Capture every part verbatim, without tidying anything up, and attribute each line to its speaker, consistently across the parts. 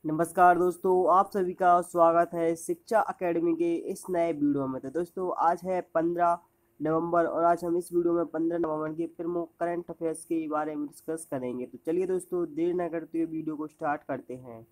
Speaker 1: नमस्कार दोस्तों, आप सभी का स्वागत है शिक्षा अकेडमी के इस नए वीडियो में। तो दोस्तों आज है पंद्रह नवंबर और आज हम इस वीडियो में पंद्रह नवंबर के प्रमुख करंट अफेयर्स के बारे में डिस्कस करेंगे। तो चलिए दोस्तों देर न करते हुए वीडियो को स्टार्ट करते हैं।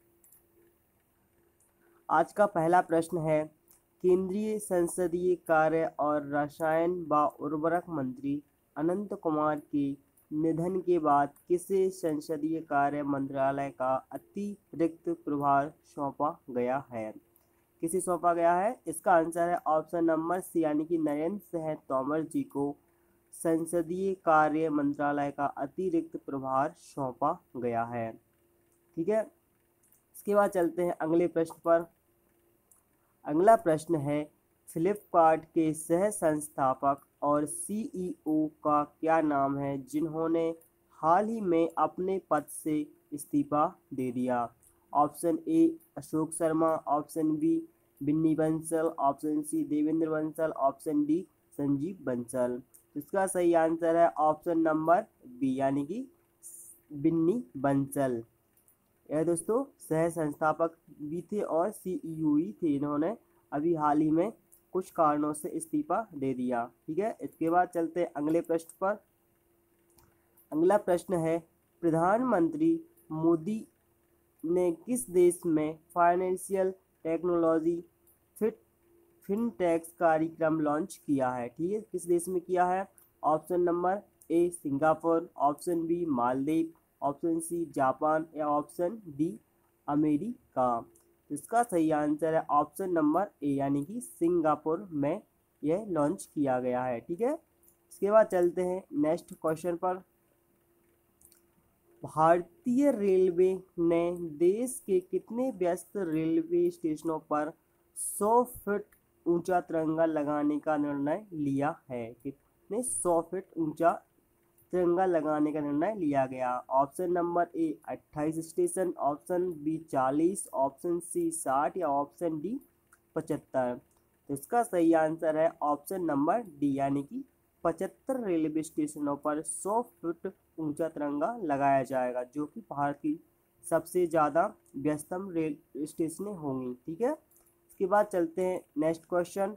Speaker 1: आज का पहला प्रश्न है, केंद्रीय संसदीय कार्य और रसायन व उर्वरक मंत्री अनंत कुमार के निधन के बाद किसे संसदीय कार्य मंत्रालय का अतिरिक्त प्रभार सौंपा गया है? किसे सौंपा गया है? इसका आंसर है ऑप्शन नंबर सी यानी कि नरेंद्र सिंह तोमर जी को संसदीय कार्य मंत्रालय का अतिरिक्त प्रभार सौंपा गया है। ठीक है, इसके बाद चलते हैं अगले प्रश्न पर। अगला प्रश्न है, फ्लिपकार्ट के सह संस्थापक और सीईओ का क्या नाम है जिन्होंने हाल ही में अपने पद से इस्तीफा दे दिया? Option A Ashok Sharma, option B Binny Bansal, option C Devendra Bansal, option D Sanjeev Bansal. इसका सही आंसर है ऑप्शन नंबर बी यानी कि बिन्नी बंसल। यह दोस्तों सह संस्थापक भी थे और सीईओ ही थे। इन्होंने अभी हाल ही में कुछ कारणों से इस्तीफा दे दिया। ठीक है, इसके बाद चलते हैं अगले प्रश्न पर। अगला प्रश्न है, प्रधानमंत्री मोदी ने किस देश में फाइनेंशियल टेक्नोलॉजी फिट फिनटेक्स कार्यक्रम लॉन्च किया है? ठीक है, किस देश में किया है? Option number A Singapore, option B Maldives, option C Japan या ऑप्शन डी अमेरिका। इसका सही आंसर है ऑप्शन नंबर ए यानी कि सिंगापुर में यह लॉन्च किया गया है। ठीक है, इसके बाद चलते हैं नेक्स्ट क्वेश्चन पर। भारतीय रेलवे ने देश के कितने व्यस्त रेलवे स्टेशनों पर सौ फीट ऊंचा तिरंगा लगाने का निर्णय लिया है? कितने सौ फीट ऊंचा तिरंगा लगाने का निर्णय लिया गया? ऑप्शन नंबर ए अट्ठाईस स्टेशन, ऑप्शन बी चालीस, ऑप्शन सी साठ या ऑप्शन डी पचहत्तर। तो इसका सही आंसर है ऑप्शन नंबर डी यानी कि पचहत्तर रेलवे स्टेशनों पर सौ फुट ऊंचा तिरंगा लगाया जाएगा, जो कि भारत की सबसे ज़्यादा व्यस्तम रेल स्टेशनें होंगी। ठीक है, इसके बाद चलते हैं नेक्स्ट क्वेश्चन।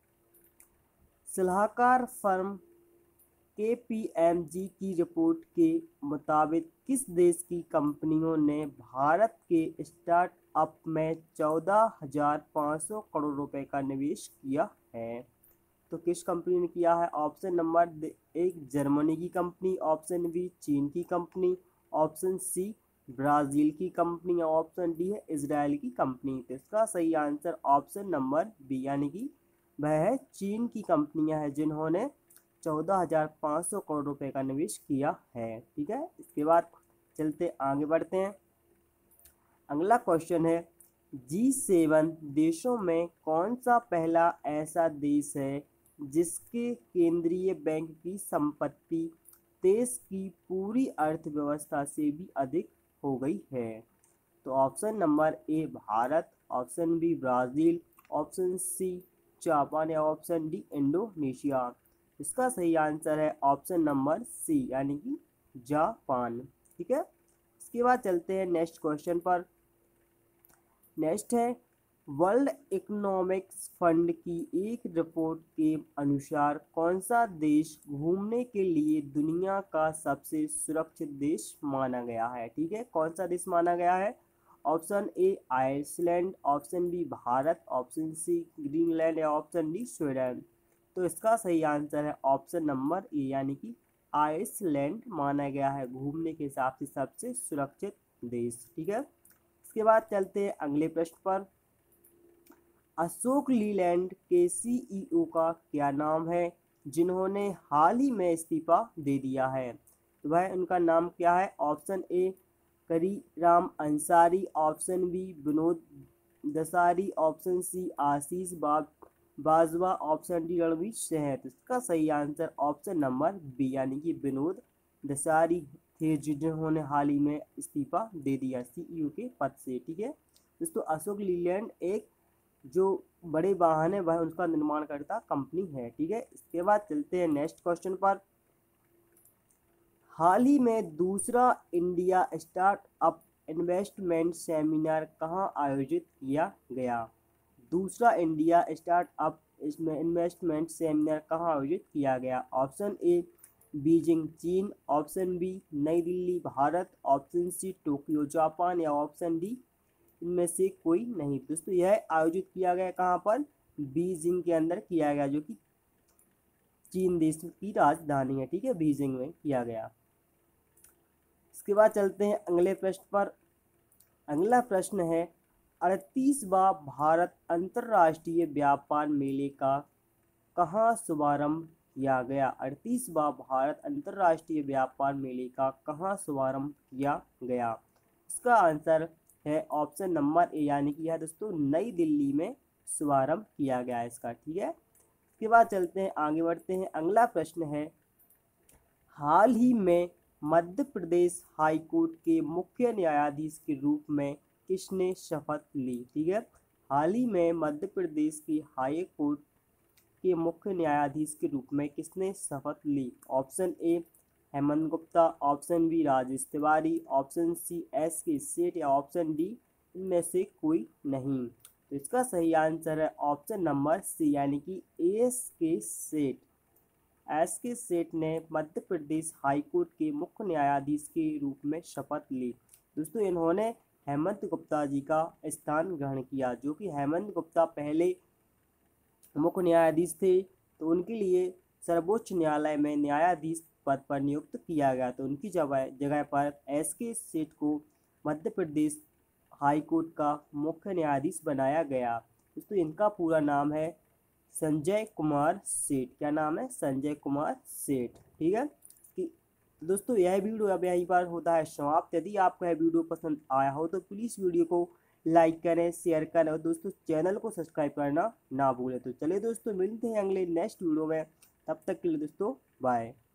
Speaker 1: सलाहकार firm K P M G की रिपोर्ट के मुताबिक किस देश की कंपनियों ने भारत के स्टार्टअप में चौदह हजार पाँच सौ करोड़ रुपए का निवेश किया है? तो किस कंपनी ने किया है? ऑप्शन नंबर एक जर्मनी की कंपनी, ऑप्शन बी चीन की कंपनी, ऑप्शन सी ब्राज़ील की कंपनी या ऑप्शन डी है इजराइल की कंपनी। तो इसका सही आंसर ऑप्शन नंबर बी यानी कि वह है चीन की कंपनियां हैं जिन्होंने चौदह हजार पाँच सौ करोड़ रुपए का निवेश किया है। ठीक है, इसके बाद चलते आगे बढ़ते हैं। अगला क्वेश्चन है, जी सेवन देशों में कौन सा पहला ऐसा देश है जिसके केंद्रीय बैंक की संपत्ति देश की पूरी अर्थव्यवस्था से भी अधिक हो गई है? तो option number A Bharat, option B Brazil, option C Japan या ऑप्शन डी इंडोनेशिया। इसका सही आंसर है ऑप्शन नंबर सी यानी कि जापान। ठीक है, इसके बाद चलते हैं नेक्स्ट क्वेश्चन पर। नेक्स्ट है, वर्ल्ड इकोनॉमिक्स फंड की एक रिपोर्ट के अनुसार कौन सा देश घूमने के लिए दुनिया का सबसे सुरक्षित देश माना गया है? ठीक है, कौन सा देश माना गया है? Option A Iceland, option B Bharat, option C Greenland या ऑप्शन डी स्वीडन। तो इसका सही आंसर है ऑप्शन नंबर ए यानी कि आइसलैंड माना गया है घूमने के हिसाब से सबसे सुरक्षित देश। ठीक है, इसके बाद चलते हैं अगले प्रश्न पर। अशोक लीलैंड के सीईओ का क्या नाम है जिन्होंने हाल ही में इस्तीफा दे दिया है? तो वह उनका नाम क्या है? Option A Kariram Ansari, option B Vinod Dasari, option C Ashish Bab Bajwa, option D Ranveer Singh. तो इसका सही आंसर ऑप्शन नंबर बी यानी कि विनोद दसारी थे जिन्होंने हाल ही में इस्तीफा दे दिया सीईओ के पद से। ठीक है दोस्तों, अशोक लीलैंड एक जो बड़े वाहन है वह उसका निर्माण करता कंपनी है। ठीक है, इसके बाद चलते हैं नेक्स्ट क्वेश्चन पर। हाल ही में दूसरा इंडिया स्टार्टअप इन्वेस्टमेंट सेमिनार कहाँ आयोजित किया गया? दूसरा इंडिया स्टार्टअप इसमें इन्वेस्टमेंट सेमिनार कहाँ आयोजित किया गया? ऑप्शन ए बीजिंग चीन, option B New Delhi Bharat, option C Tokyo Japan या ऑप्शन डी इनमें से कोई नहीं। दोस्तों यह आयोजित किया गया कहाँ पर? बीजिंग के अंदर किया गया, जो कि चीन देश की राजधानी है। ठीक है, बीजिंग में किया गया। इसके बाद चलते हैं अगले प्रश्न पर। अगला प्रश्न है अड़तीसवां भारत अंतर्राष्ट्रीय व्यापार मेले का कहाँ शुभारंभ किया गया? अड़तीसवां भारत अंतर्राष्ट्रीय व्यापार मेले का कहाँ शुभारंभ किया गया? इसका आंसर है ऑप्शन नंबर ए, यानी कि यह दोस्तों नई दिल्ली में शुभारंभ किया गया है इसका। ठीक है, इसके बाद चलते हैं आगे बढ़ते हैं। अगला प्रश्न है हाल ही में मध्य प्रदेश हाई कोर्ट के मुख्य न्यायाधीश के रूप में किसने शपथ ली? ठीक है, हाल ही में मध्य प्रदेश की हाई कोर्ट के मुख्य न्यायाधीश के रूप में किसने शपथ ली? Option A Hemant Gupta, option B Rajesh Tiwari, option C S K Seth या ऑप्शन डी इनमें से कोई नहीं। तो इसका सही आंसर है ऑप्शन नंबर सी, यानी कि एस के सेठ। एस के सेठ ने मध्य प्रदेश हाई कोर्ट के मुख्य न्यायाधीश के रूप में शपथ ली। दोस्तों इन्होंने हेमंत गुप्ता जी का स्थान ग्रहण किया, जो कि हेमंत गुप्ता पहले मुख्य न्यायाधीश थे, तो उनके लिए सर्वोच्च न्यायालय में न्यायाधीश पद पर नियुक्त किया गया। तो उनकी जगह जगह पर एस के सेठ को मध्य प्रदेश हाई कोर्ट का मुख्य न्यायाधीश बनाया गया। दोस्तों इनका पूरा नाम है संजय कुमार सेठ। क्या नाम है? संजय कुमार सेठ। ठीक है कि दोस्तों यह वीडियो अब यहीं पर होता है समाप्त। यदि आपको यह वीडियो पसंद आया हो तो प्लीज़ वीडियो को लाइक करें, शेयर करें और दोस्तों चैनल को सब्सक्राइब करना ना भूलें। तो चलिए दोस्तों मिलते हैं अगले नेक्स्ट वीडियो में, तब तक के लिए दोस्तों बाय।